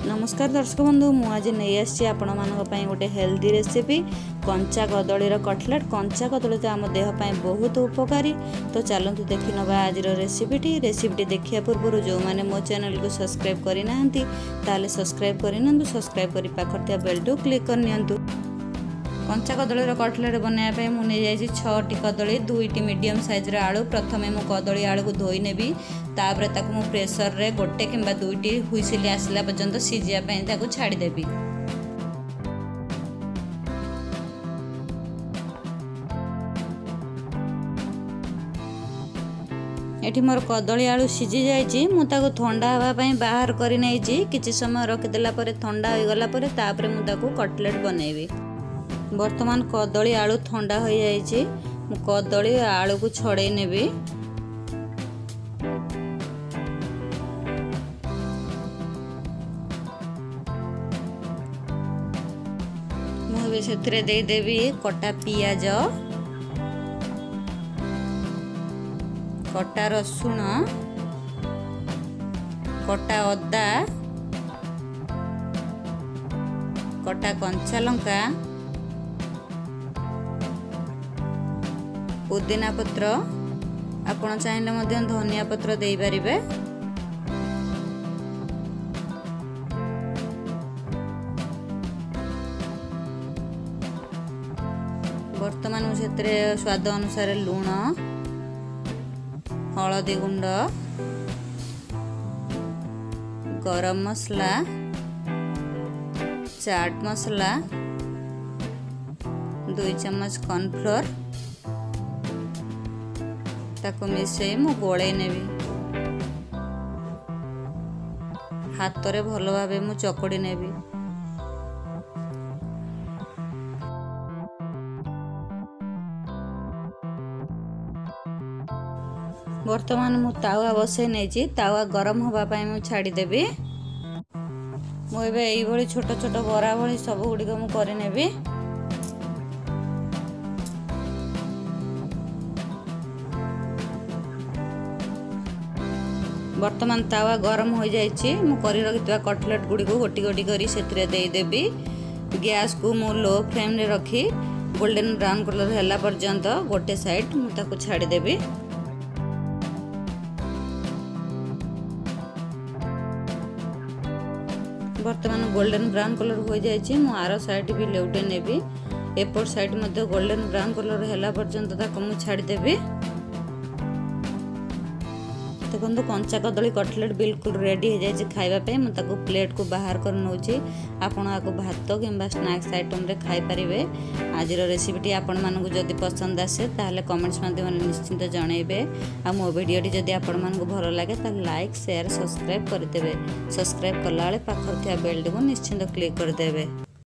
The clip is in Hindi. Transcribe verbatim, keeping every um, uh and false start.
नमस्कार दर्शक बंधु मु आज नहीं आसी आपण मानी गोटे हेल्दी रेसिपी कंचा कदलीर कटलेट। कंचा कदली तो आम देहपाई बहुत उपकारी। तो चलतु देखि नवा आज रेसिपीटी रेसिपीटी देखिया पूर्व जो मैंने मो चैनल को सब्सक्राइब करना ताले सब्सक्राइब करनी सब्सक्राइब कर पाखर बेल टू क्लिक करनी। कंचा कदलीर कटलेट बनाया मुझे छटी कदली दुईटी मीडियम साइज आलू प्रथम मु कदली आलू को धोई नेबी तापर ताकू मु प्रेशर रे गोटे किंबा दुईटी हुइसिल आसला पर्यंत सीझिया पई ताकू छाड़ी देबी। एठी मोर कदली आलू सीझी जाइछि मु ताकू ठंडा हवा पई बाहर करि नैछि। किछि समय रखि देला परे ठंडा होई गला परे तापर मु ताकू कटलेट बनैबी। वर्तमान कदली आलू ठंडा हो जाइछि मु कदली आलू को छड़े नेबी। मु सेथिरे दे देबी कटा पियाज कटा रसुण कटा अदा कटा कंचा लंका पुदीना पत्र आपण चाहिए मध्य धनिया पत्र दे पारिबे। वर्तमान मुझे स्वाद अनुसार लूण हलदी गुंड गरम मसला चाट मसला दुई चम्मच कॉर्नफ्लोर ताको मिसई मु गोले नेबी। हाथ रे भलो भाबे मु चकड़ी नेबी। वर्तमान मु तावा बसे नेछि तावा गरम होबा पई मु छाड़ी देबी। मु एबे एई भली छोट छोट बरा भली सब गुडी को मु करि नेबी। वर्तमान तावा गरम हो जाइछि मु करि रखितवा कटलेट गुडी को गोटी गोटी करी सेथिरे देई देबी। गैस को मु लो फ्लेम रे रखी गोल्डन ब्राउन कलर हैला पर्यंत गोटे साइड मु ताको छाड़ी देबी। वर्तमान गोल्डन ब्राउन कलर हो जाइछि मु आरो साइड भी लेउटे नेबी। एपर साइड मध्ये गोल्डन ब्राउन कलर हैला पर्यंत ताको मु छाड़ी देबी। देखो कंचा कदली कटलेट बिल्कुल रेडी हो जाए खाइबा पे मु ताको प्लेट को बाहर कर नौची। आपण आको भात किंबा स्नैक्स आइटम रे खाई परिबे। आज रेसिपीटी आपण मानकु जदि पसंद आसे ताहले कमेंट्स माध्यम निश्चिंत जणाइबे। आ मो वीडियोटी जदि आपण मानकु भलो लागे ता लाइक शेयर सब्सक्राइब कर देबे। सब्सक्राइब करला बेले पाखर थिया बेल को निश्चिंत क्लिक कर देबे।